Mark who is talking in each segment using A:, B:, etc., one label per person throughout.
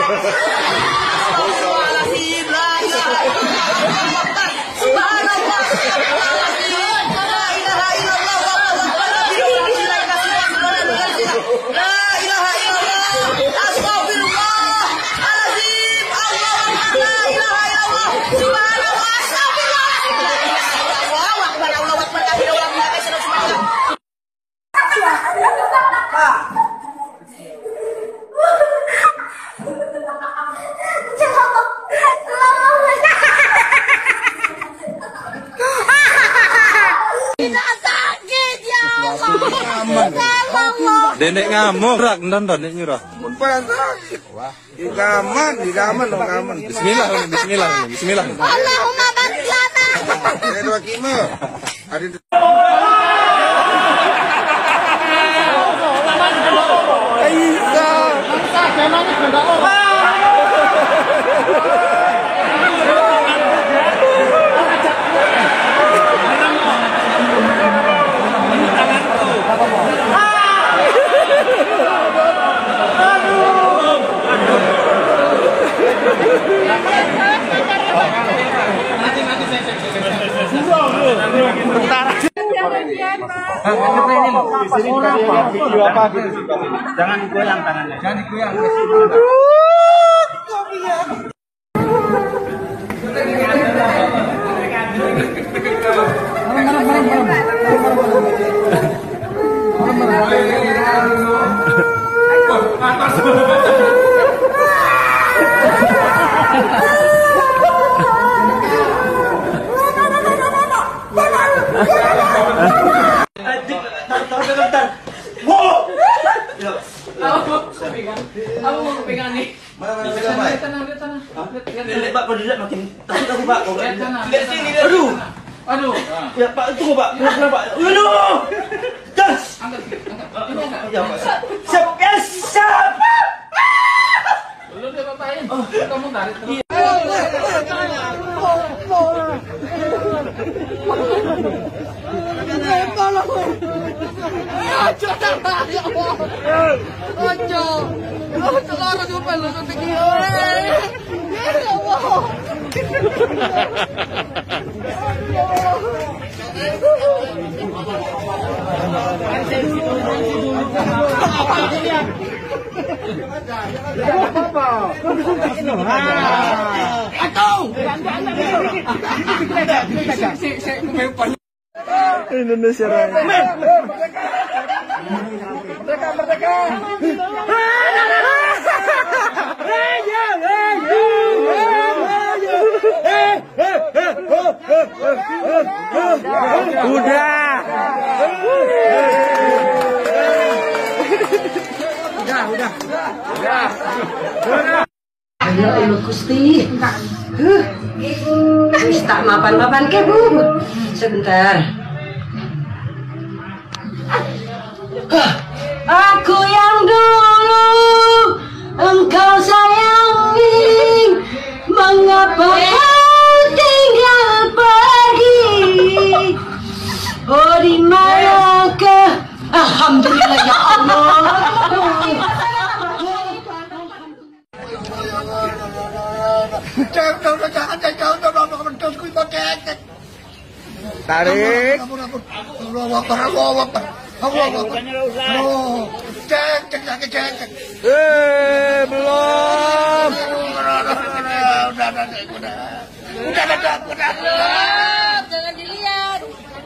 A: Nenek ngamuk, rak nonton nek nyurah.
B: Mun sakit. Wah, di gaman dong gaman.
A: Bismillah, bismillah, bismillah.
C: Allahumma barik lana.
B: Saya dua kimo. Ada Aisyah. Masa kenanya benda orang.
D: Jangan digoyang tangannya. Jangan digoyang.
E: Aku mau pegang nih.
B: Mana pegang, Pak?
E: Tenang.
D: Lihat Pak, kalau dilihat makin takut aku Pak.
E: Lihat sini. Aduh.
D: Ya Pak, tunggu Pak. Kenapa Pak? Aduh. Das.
E: Angkat.
D: Ya Pak. Siap. Yes, siap.
E: Belum dia papain. Kamu tarik terus.
B: Indonesia Raya. Merdeka. Udah.
C: Ya Allah Gusti. Wis tak mapan-mapan ke Bu. Sebentar. Aku yang dulu engkau sayangi, mengapa kau tinggal pergi? Oh di manakah? Alhamdulillah ya Allah.
B: Tarik. Belum. Udah.
C: Jangan dilihat.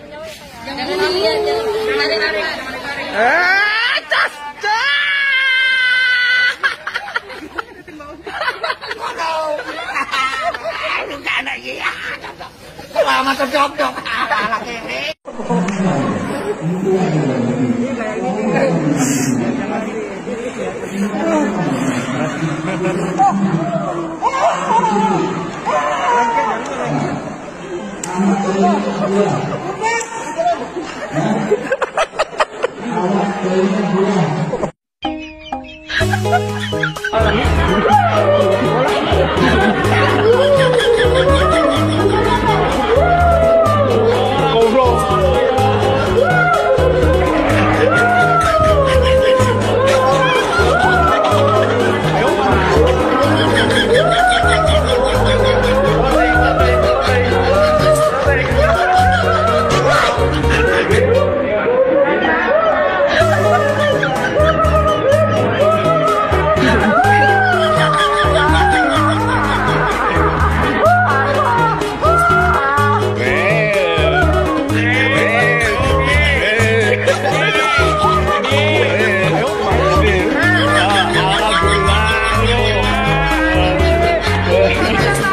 B: Tas. Selamat terjok.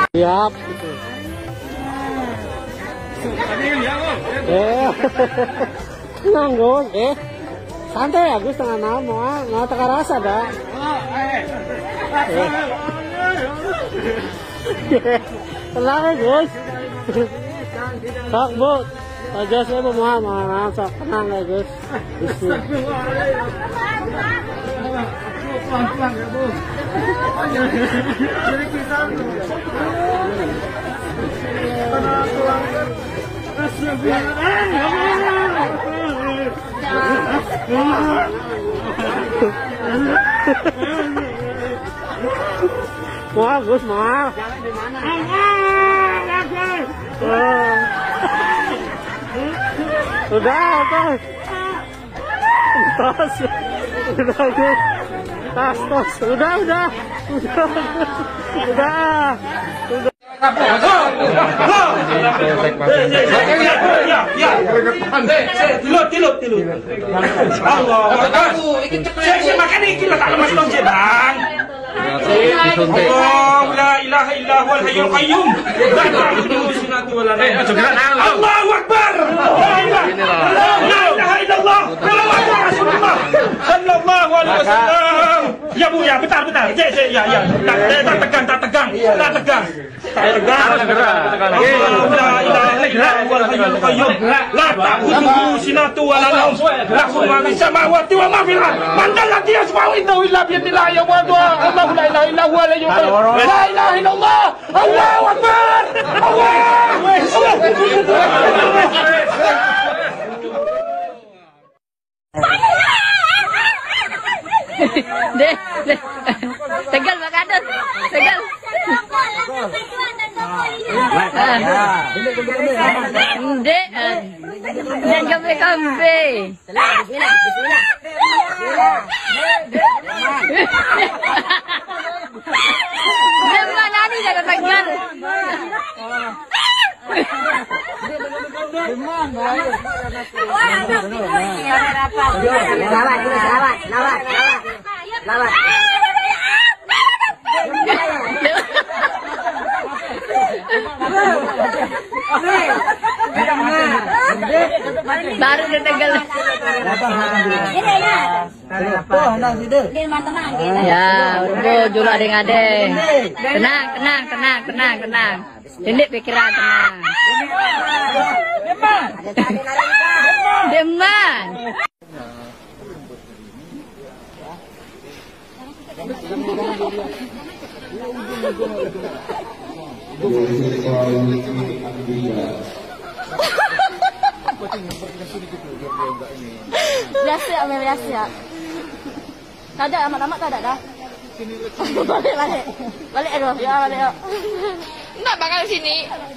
F: Siap. Tenang Gus, santai ya Gus, tengah malam mau teka rasa dah. Tenang ya Gus. Sok Bu, aja saya mau sok tenang ya Gus. Pelan-pelan ya Bu. Jadi kita Wah, Gus, maaf. Jalan di mana? Udah, Tos. Tos. Udah, Gus. Tos. Udah.
D: Tilut. Allah. Saya makan ini kita tak lemas dong, Bang. Allah, la ilaha illa huwal hayyul qayyum. La ta'khudhuhu sinatun wa la nawm. Allahu akbar. La ilaha illallah. Muhammadur Rasulullah sallallahu alaihi wasallam. Ya Bu, ya, bentar. Ya. Tak tegang. La ilaha illa huwal hayyul qayyum. La ta'khudhuhu sinatun wa la nawm. Lahu ma fis samawati wa ma fil ardh. Man alladhi yashfa'u indahu illa bi idhnihi wa huwa Allahu la ilaha illa huwa al-hayyul qayyum. La ilaha illallah. Allahu akbar.
C: Deh. Tegal makanan. Tegal. Dek. Jangan kampe. Bismillah. Mana ni dah tegal. Lawat. Baru dia tegal. Ya, udah julak dengan ade. Tenang. Ini pikiran tenang. Deman. Biasa. Tak ada amat tak ada dah. Balik aduh. Ya balik. Nak bakal sini.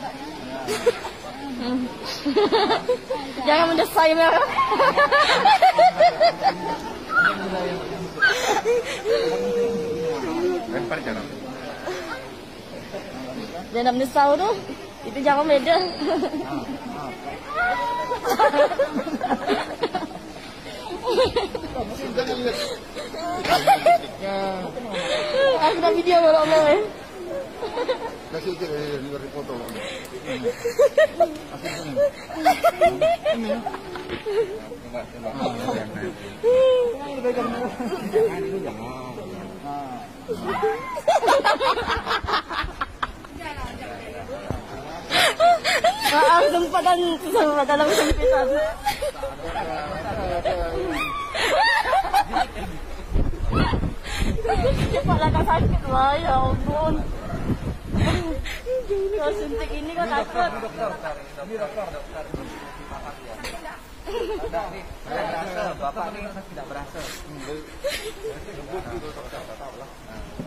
C: Jangan mendesai mereka.
B: Lempar jangan.
C: Jangan mendesau tu. Itu jangan beda. Aku dah video kalau mau.
B: Kasih je luar foto.
C: Sempat dalam sempitan. Cepatlah kau sakit lah, ya ampun. Kau suntik ini kau takut.
B: Ini dokter. Bapak ini tidak berasa.